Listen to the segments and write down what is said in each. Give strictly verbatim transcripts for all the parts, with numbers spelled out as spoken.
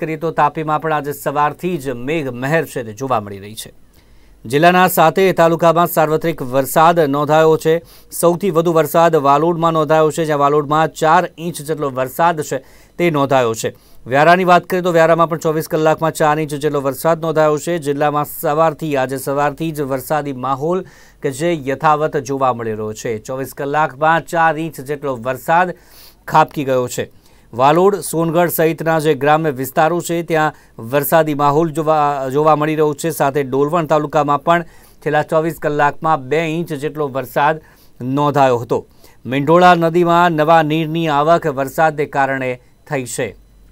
કરીએ તો તાપીમાં પણ આજે સવારથી જ મેઘમહેર છે તે જોવા મળી રહી છે। જિલ્લાના સાતેય તાલુકામાં સાર્વત્રિક વરસાદ નોંધાયો છે। સૌથી વધુ વરસાદ વાલોડમાં નોંધાયો છે, જ્યાં વાલોડમાં ચાર ઇંચ જેટલો વરસાદ છે તે નોંધાયો છે। વ્યારાની વાત કરીએ તો વ્યારામાં પણ ચોવીસ કલાકમાં ચાર ઇંચ જેટલો વરસાદ નોંધાયો છે। જિલ્લામાં સવારથી આજે સવારથી જ વરસાદી માહોલ કે જે યથાવત જોવા મળી રહ્યો છે। ચોવીસ કલાકમાં ચાર ઇંચ જેટલો વરસાદ ખાબકી ગયો છે। વાલોડ, સોનગઢ સહિતના જે ગ્રામ્ય વિસ્તારો છે ત્યાં વરસાદી માહોલ જોવા જોવા મળી રહ્યો છે। સાથે ડોલવણ તાલુકામાં પણ છેલ્લા ચોવીસ કલાકમાં બે ઇંચ જેટલો વરસાદ નોંધાયો હતો। મીંઢોળા નદીમાં નવા નીરની આવક વરસાદને કારણે થઈ છે।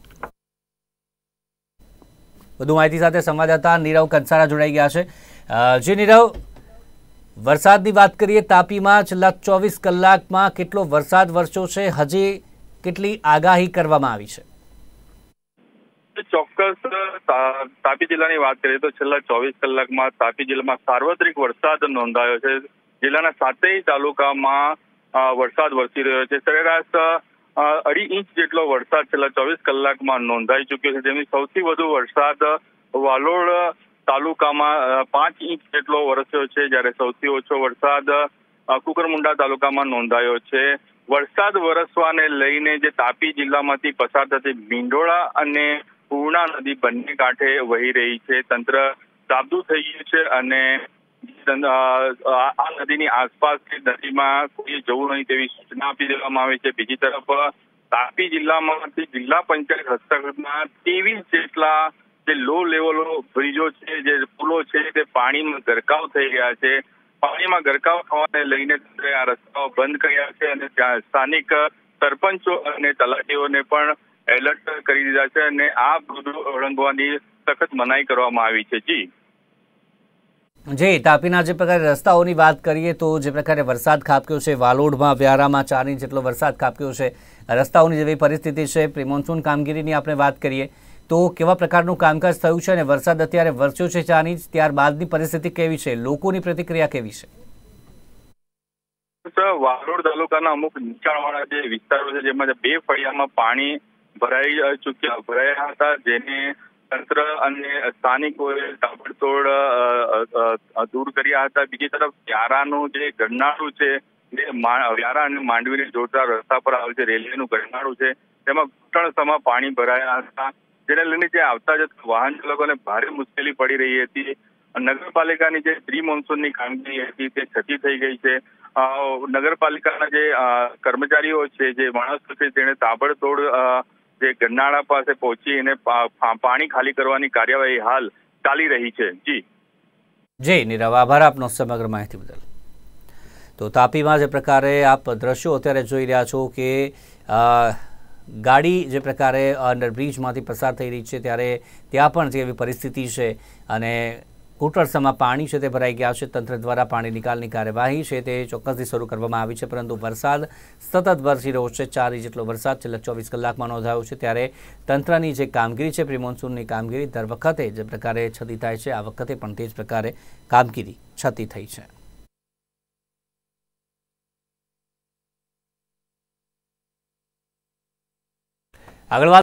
વધુ માહિતી સાથે સંવાદદાતા નીરવ કંસારા જોડાઈ ગયા છે। જે નીરવ, વરસાદની વાત કરીએ, તાપીમાં છેલ્લા ચોવીસ કલાકમાં કેટલો વરસાદ વરસ્યો છે? હજી કેટલી આગાહી કરવામાં આવી છે? ચોક્કસ તાપી જિલ્લાની વાત કરીએ તો છેલ્લા ચોવીસ કલાકમાં તાપી જિલ્લામાં સાર્વત્રિક વરસાદ નોંધાયો છે। જિલ્લાના સાતેય તાલુકામાં વરસાદ વરસી રહ્યો છે। સરેરાશ અઢી ઇંચ જેટલો વરસાદ છેલ્લા ચોવીસ કલાકમાં નોંધાઈ ચુક્યો છે, જેની સૌથી વધુ વરસાદ વાલોડ તાલુકામાં પાંચ ઇંચ જેટલો વરસ્યો છે, જ્યારે સૌથી ઓછો વરસાદ કુકરમુંડા તાલુકામાં નોંધાયો છે। વરસાદ વરસવાને લઈને જે તાપી જિલ્લામાંથી પસાર થતી મીંઢોળા અને પૂર્ણા નદી બંને કાંઠે વહી રહી છે। તંત્ર સાબદું થઈ ગયું છે અને આ નદીની આસપાસ નદીમાં કોઈ જવું નહીં તેવી સૂચના આપી દેવામાં આવી છે। બીજી તરફ તાપી જિલ્લામાંથી જિલ્લા પંચાયત હસ્તકના ત્રેવીસ જેટલા જે લો લેવલ બ્રિજો છે, જે પુલો છે, તે પાણીમાં ગરકાવ થઈ ગયા છે। પાણીમાં ગરકાવ થવાને લઈને આ રસ્તાઓ બંધ કર્યા છે અને ત્યાં સ્થાનિક સરપંચો અને તલાટીઓને પણ એલર્ટ કરી દીધા છે અને આ બ્રિજો ઓળંગવાની સખત મનાઈ કરવામાં આવી છે। જી જી તાપીના જે પ્રકારે રસ્તાઓની વાત કરીએ તો જે પ્રકારે વરસાદ ખાબક્યો છે, વાલોડમાં વ્યારામાં ચાર ઇંચ જેટલો વરસાદ ખાબક્યો છે, રસ્તાઓની જેવી પરિસ્થિતિ છે, પ્રી મોન્સૂન કામગીરીની આપણે વાત કરીએ તો કેવા પ્રકારનું કામકાજ થયું છે અને વરસાદ અત્યારે વરસ્યો છે ચાર ઇંચ, ત્યારબાદની પરિસ્થિતિ કેવી છે? લોકોની પ્રતિક્રિયા કેવી છે? વાલોડ તાલુકાના અમુક નીચાણવાળા જે વિસ્તારો છે, જેમાં બે ફળિયામાં પાણી ભરાઈ ચુક્યા ભરાયા હતા, જેને તંત્ર અને સ્થાનિકોએ તાબડતોડ દૂર કર્યા હતા। બીજી તરફ વ્યારાનું જે ગરનાળું છે, જે વ્યારા અને માંડવીને જોડતા રસ્તા પર આવેલ છે, રેલવેનું ગરનાળું છે, તેમાં ઘૂંટણસમાં પાણી ભરાયા હતા, જેને લઈને જે આવતા જતા વાહન ચાલકોને ભારે મુશ્કેલી પડી રહી હતી। નગરપાલિકાની જે પ્રી મોન્સૂનની કામગીરી હતી તે છતી થઈ ગઈ છે। નગરપાલિકાના જે કર્મચારીઓ છે, જે માણસો છે, તેને તાબડતોડ જે ગરનાળા પાસે પહોંચી અને પાણી ખાલી કરવાની કાર્યવાહી હાલ ચાલી રહી છે। જી જી નીરવ, આભાર આપનો સમગ્ર માહિતી બદલ। તો તાપીમાં જે પ્રકારે આપ દ્રશ્યો અત્યારે જોઈ રહ્યા છો કે ગાડી જે પ્રકારે અંડરબ્રિજમાંથી પસાર થઈ રહી છે, ત્યારે ત્યાં પણ જેવી પરિસ્થિતિ છે અને ઘૂંટણસમાં પાણી છે તે ભરાઈ ગયા છે। તંત્ર દ્વારા પાણી નિકાલની કાર્યવાહી છે તે ચોક્કસથી શરૂ કરવામાં આવી છે, પરંતુ વરસાદ સતત વરસી રહ્યો છે। ચાર ઇંચ જેટલો વરસાદ છેલ્લા ચોવીસ કલાકમાં નોંધાયો છે, ત્યારે તંત્રની જે કામગીરી છે, પ્રી મોન્સૂનની કામગીરી દર વખતે જે પ્રકારે છતી થાય છે, આ વખતે પણ તે જ પ્રકારે કામગીરી છતી થઈ છે। આગળ વાત